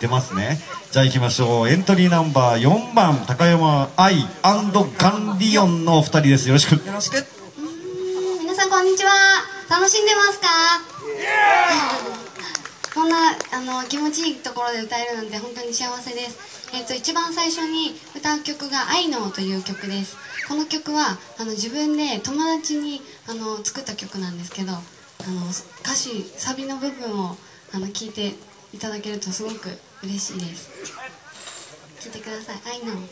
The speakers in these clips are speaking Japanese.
出ますね。じゃあ行きましょう。エントリーナンバー4番高山愛ガンリオンのお二人です。よろしく。 よろしく。 皆さんこんにちは。楽しんでますか？こんな気持ちいいところで歌えるなんて本当に幸せです。一番最初に歌う曲が「愛の」という曲です。この曲は自分で友達に作った曲なんですけど、歌詞サビの部分を聞いていただけるとすごく嬉しいです。聞いてください。愛の。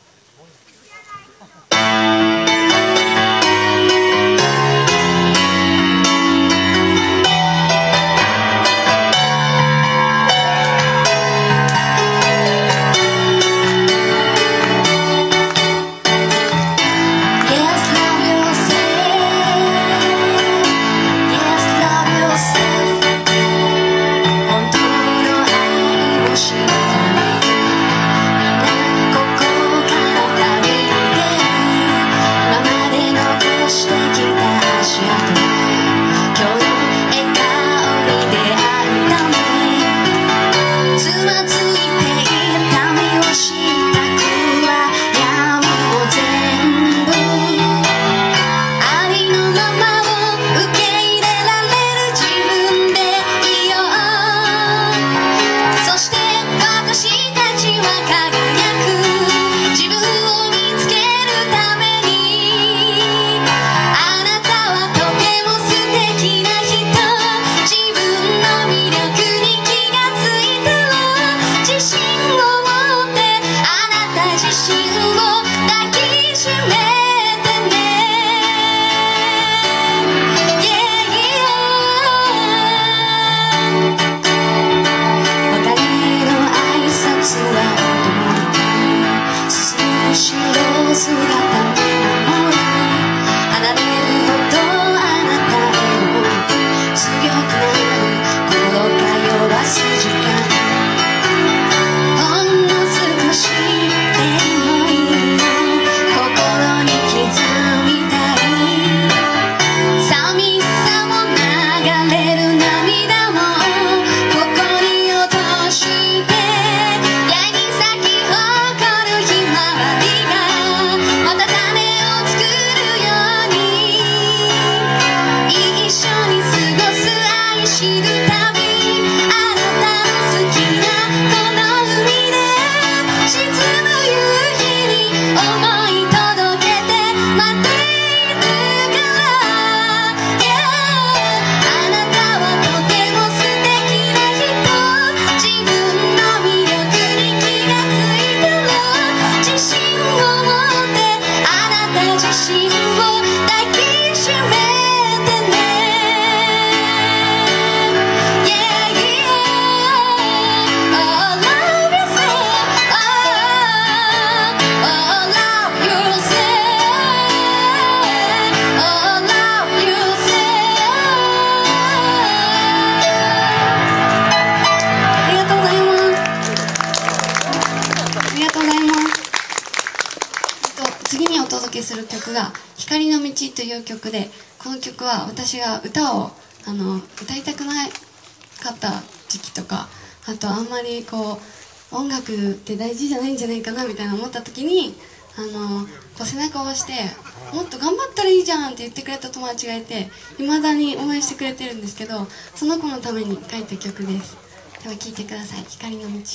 次にお届けする曲が「光の道」という曲で、この曲は私が歌を歌いたくなかった時期とか、あとあんまり音楽って大事じゃないんじゃないかなみたいな思った時に背中を押して「もっと頑張ったらいいじゃん」って言ってくれた友達がいて、未だに応援してくれてるんですけど、その子のために書いた曲です。では聴いてください。光の道。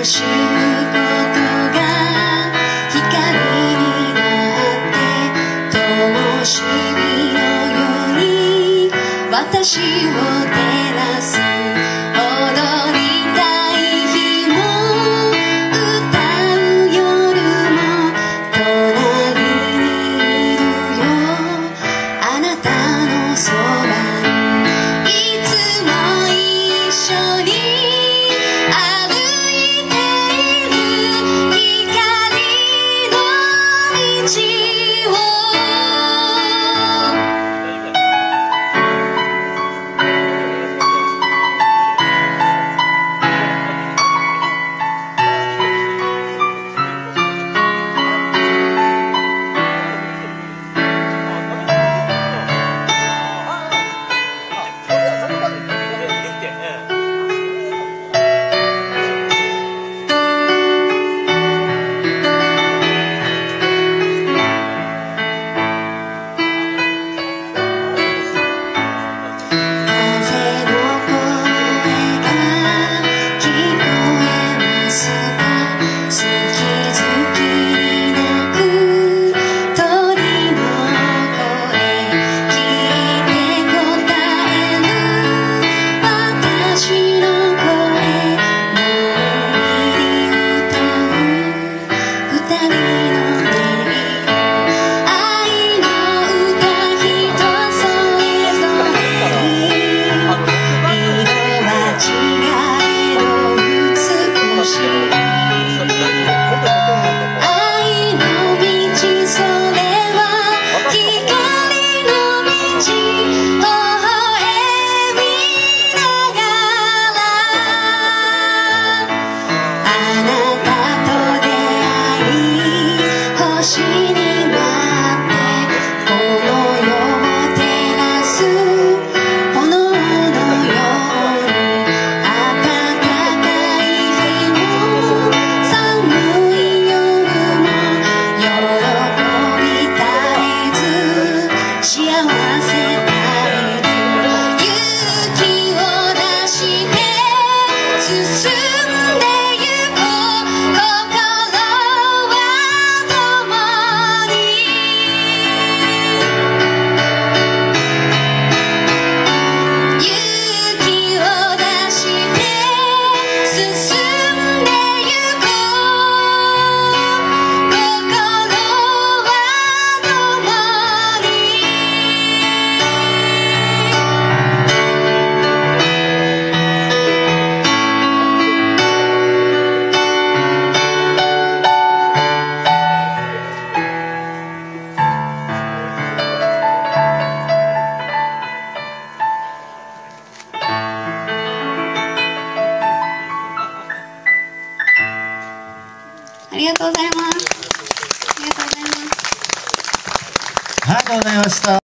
しむことが光になって灯火のように私を照らす踊りたい日も歌う夜も隣にいるよあなたのそばにいつも一緒に歩いている光の道をありがとうございます。ありがとうございます。 はい、ありがとうございました。